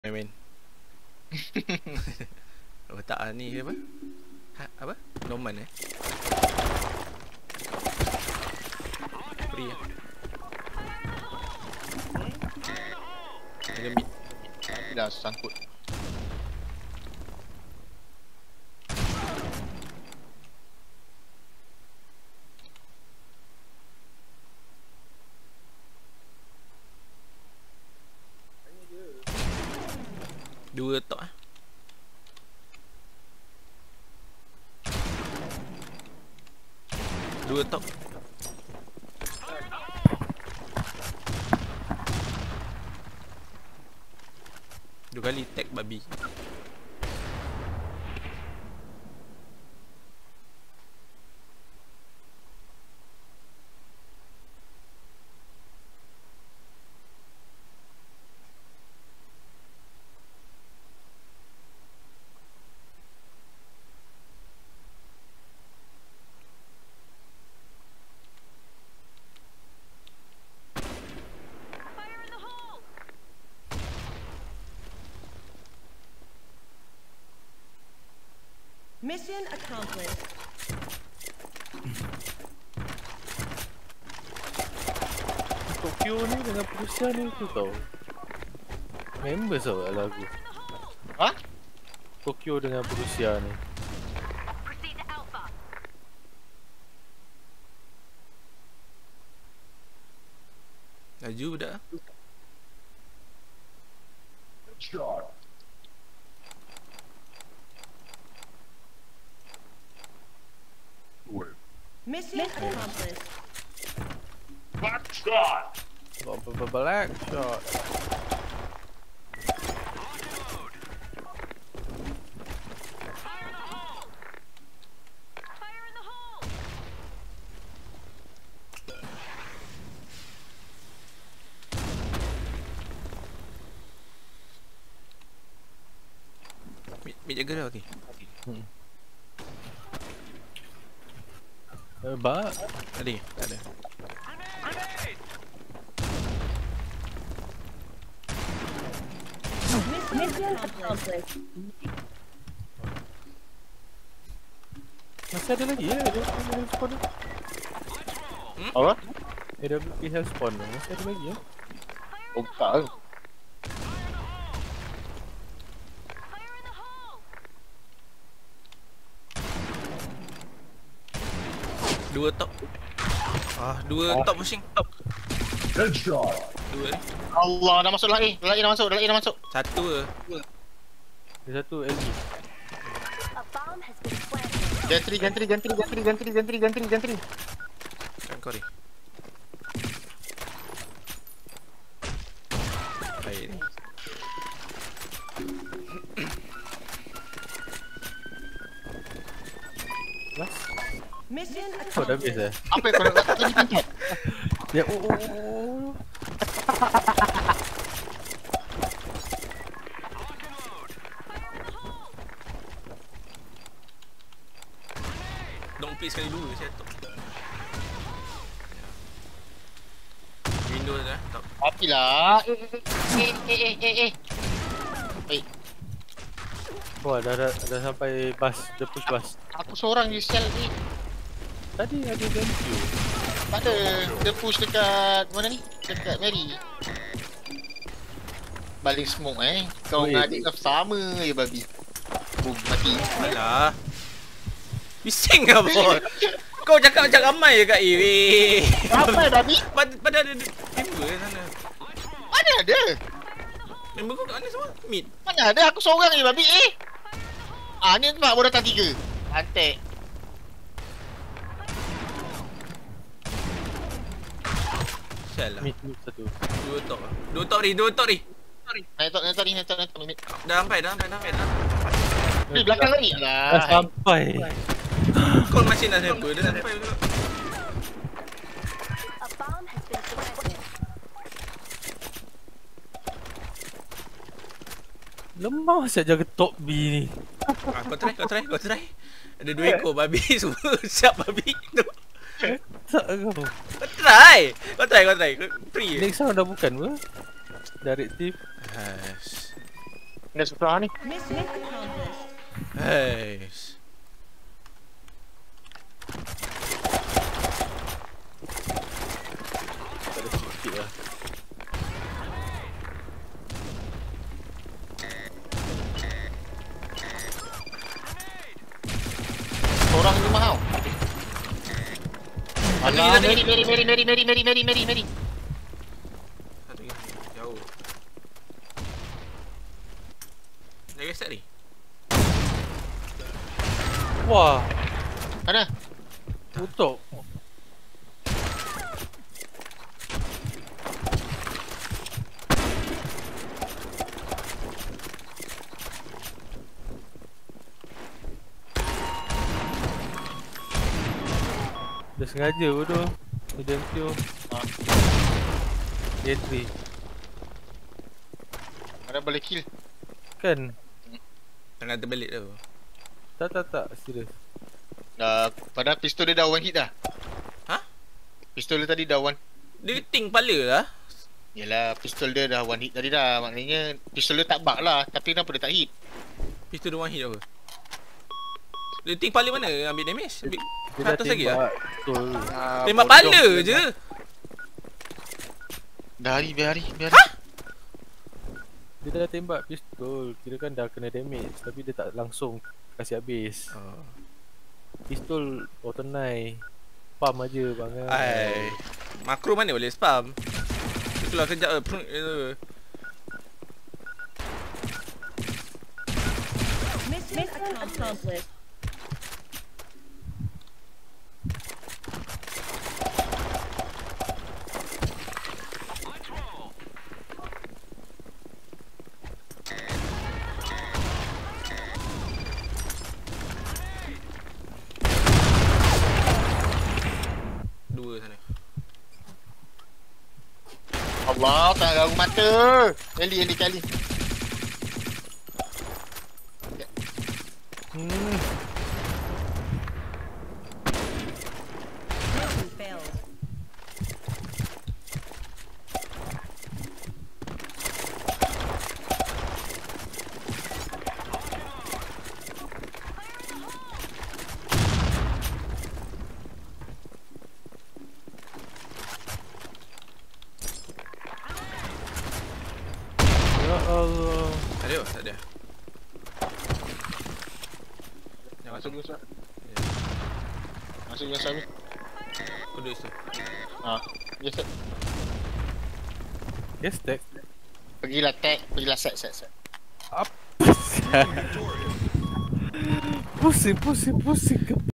Main. Oh tak ni apa? Apa? Norman Free ya. Ada mid. Dah sangkut. Dua tok Dua tok. Dua kali tag babi. Mission accomplished. Tokyo ni dengan perusahaan ni tu tau. Members tau kat lagu. Ha? Tokyo dengan perusahaan ni. Laju budak. Mission accomplished. Black shot. Mid jaga dah okey. Bak. Ada ke? Tak ada. Mission accomplished. Masih ada lagi ya? Ada health spawn tu. Apa? AWP health spawn tu. Masih ada lagi ya? Oh tak. Dua top. Dua top pushing. Top. Headshot. Dua ni. Allah, dah masuk lagi. Lagi dah masuk. Satu ke? Ada satu LG. Gantri. Kan kau ni. Baik ni. Last. Mission Oh dah habis accomplished. Apa yang kau nak kata ni tingkat? Ya Dong pick sekali dua saya top. Window dah top. Apilah. Eh. Wah dah sampai bus. Dah push bus. Aku seorang je sial ni. Tadi ada Dempio. Tak ada. Dia push dekat mana ni? Dekat Mary. Baling smoke Kau dengan adik kau sama je babi. Boom, mati. Alah. Bising ke bos? Kau cakap macam ramai je kat A weh. Apa babi? Pada ada member sana. Mana ada? Member kau kat mana semua? Mid. Mana ada? Aku seorang je babi. Ni tempat baru datang 3. Antek. Salah. Mid satu. Dua top ni. Naik top ni. Dah sampai. Belakang lagi. Dah Alah. sampai. Kau masih nak sampai. Dah sampai dulu. Lemah siap jaga top B ni. Kau try. Ada 2 ekor babi semua siap babi tu. Tak kau. Kau try. Kau free. Next round dah bukan apa? Directive. Dah susah ni. Mission accomplished. Hei. Tak ada sikit lah. Orang ni mahal. Tadi, Alah, tadi. Mary. Satu lagi. Jauh. Dah reset ni. Wah, Mana? tutup. Dah sengaja pun tu. Hidden Q. Ah. Entry. Mana boleh kill? Kan? Tengah terbelit tu. Tak. Serius. Padahal pistol dia dah one hit dah. Ha? Pistol dia tadi dah one. Dia ting kepala lah. Yelah, pistol dia dah one hit tadi dah. Maknanya pistol dia tak bug lah. Tapi kenapa dia tak hit? Pistol dia one hit apa? Dia ting kepala mana ambil damage? Ambil Dia dah atas lagi lah. tembak. Betul. Tembak kepala je. Dah hari, biar hari. Dia dah tembak pistol. Kira kan dah kena damage. Tapi dia tak langsung kasih habis. Oh. Pistol auto-nai. Pump aja bangang. Ai. Makro mana boleh spam? Itulah kejap Mission accomplished. Dua sana. Allah, tak garu mata. Eli kali. Mission failed. Ya Allah. Ada ke? Tak ada. Jangan Masuk masuk. dulu, Sat. Masuk dulu, Sat. Kau duduk situ. Yes, Sat. Yes, tag. Pergilah tag. Pergilah set. Apa sih? Pusing